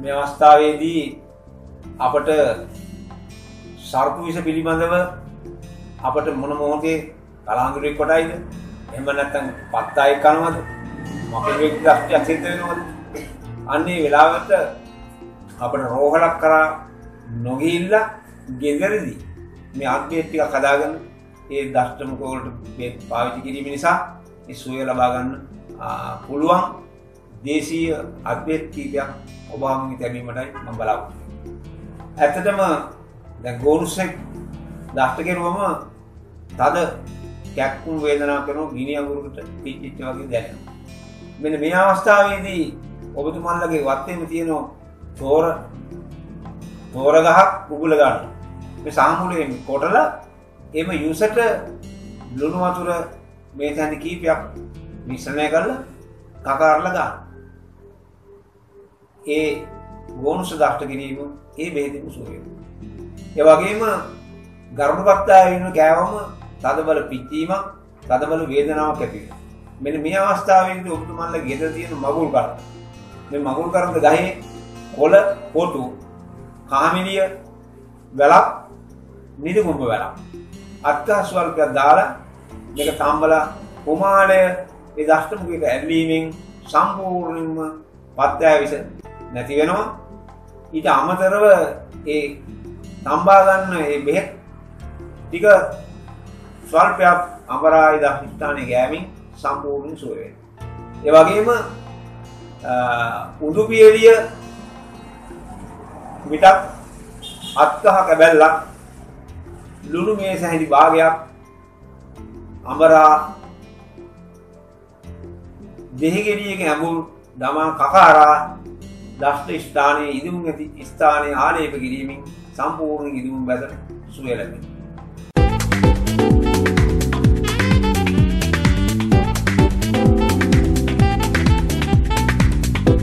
මේ අවස්ථාවේදී අපට සර්ප විෂ පිළිබඳව අපට මොන මොහොතේ කලහඳුරෙක් කොටයිද එහෙම නැත්නම් පත්තයි කනවද මොකෙක් දස්තියක් සිද්ධ වෙනවද අන්නේ වෙලාවට අපට රෝහලක් කරා නොගිහිල්ලා ගෙදරදී මේ අත්බේත් ටිකක් හදාගන්න ඒ දෂ්ටමුක වලට මේ පාවිච්චි කිරීම නිසා ඒ සුවය ලබා ගන්න පුළුවන් දේශීය අත්බේත් කීපයක් ඔබ හමුවේ තැබීමටයි මම බලාපොරොත්තු වෙන්නේ. ඇත්තටම දැන් ගෝනුසෙක් දෂ්ට කෙරුවම තද කැක්කුම් වේදනාවක් කරනවා ගිනි අඟුරකට පිච්චිච්ච වගේ දැනෙනවා. මෙන්න මේ අවස්ථාවේදී ඔබතුමන්ලගේ වත්තේම තියෙන තෝර ගහක් උගුල ගන්න. මේ සාමුලයෙන් කොටලා එම යුසට ලුණු වතුර මේ තැන කීපයක් මිශ්‍රණය කරලා කකාරලා ගන්න. ඒ ගෝනුස දෂ්ට කිරීම ඒ බෙහෙතින් සුව වෙනවා. ඒ වගේම ගරුඩපත්තාවේ ඉන්න කෑවම තදබල පිච්චීමක් තදබල වේදනාවක් ඇති වෙනවා. මෙන්න මේ අවස්ථාවේදී ඔබතුමන්ලා ගෙදර තියෙන මගුල් කරන් මේ මගුල් කරන් ගහේ කොළ පොටු කාමිනිය වැලක් නිදුගුඹ වැලක් අත්කහ ස්වර්ගයක් දාලා මේක තම්බලා කුමාරය ඒ දෂ්ටමුකේට ඇල්ලීමෙන් සම්පූර්ණයෙන්ම පත්‍යා විස නැති වෙනවා. ඊට අමතරව ඒ තම්බා ගන්න ඒ බෙහෙත් ටික ස්වල්පයක් අමරායි දෂ්ටානේ ගෑමින් සම්පූර්ණ සුව වෙනවා. ඒ වගේම උඩු පියලිය මිටක් අත්කහ කැබැල්ලක් ලුණු මේස හැඳි භාගයක් අමරා දෙහිගෙඩියක ඇඹුල් දමා කකාරා දෂ්ට ස්ථානයේ ඉදුම් ඇති ස්ථානයේ ආලේප කිරීමෙන් සම්පූර්ණ ඉදුම් බැද සුවය ලැබෙනවා.